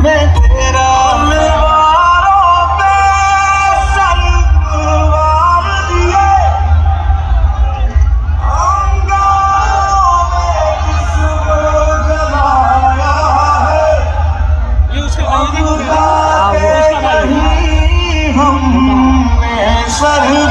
में तेरा तलवारों पे सलवार दिए, अंगारों में किसको जलाया है, खुदा के कहीं हमने सर